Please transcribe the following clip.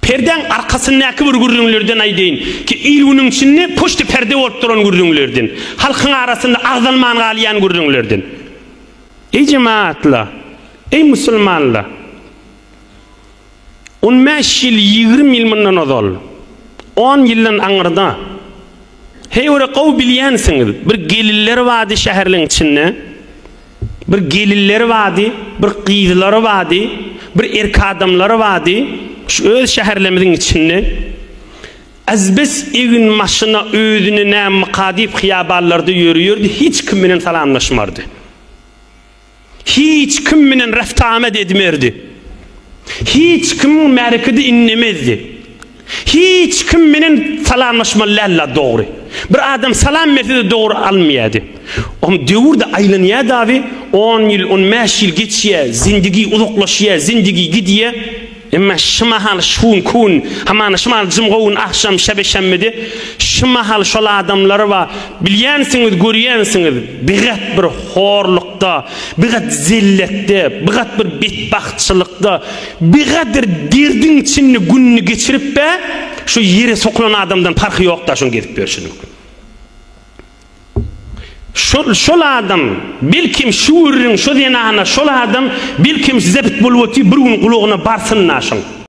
Perden arkasındaki bir gürrünglerden aydeyin ki ilgunun içinde poştu perde olup duran gürrünglerden. Halkın arasında ağzalman galiyan gürrünglerden. Ey cemaatla, ey musulmanla. 15 yıl 20 yıl bundan ozal. 10 yıldan anırda. Hey ora qaw bilyansınız. Bir geliller vadi şehirlerin içinde. Bir geliller vadi, bir qiydilar vadi, bir erk adamlar vadi. Şu öz şehirlerimizin içinde. Azbis evin maşına ödünü ne mukadip xiyaballarda yürüyordu. Hiç kiminin salamlaşmardı. Hiç kiminin reftamet etmerdi. Hiç kimin merkedi inlemezdi. Hiç kiminin salamlaşmalarla doğru. Bir adam salam verdi doğru almayadı. Ama devurda aylanıya abi 10 yıl 15 yıl geçiyor. Zindagi uzaklaşıyor. Zindagi gidiyor. Ama şımahal şun kun haman şımal cımğun akşam şebeşemmedi. Şımahal şol adamları var. Bilyansınız, görüyansınız. Bigat bir horlukta, bigat zillette, bigat bir bitbahtçılıkta, bigadır derdin içinde gününü geçirip be, şu yere sokulan adamdan farkı yok da şunu gidip görüşünü. Şol adam bilkim şu ürün şu denana şol adam bilkim size bit bulwati bir gün quloguna barsın naşın.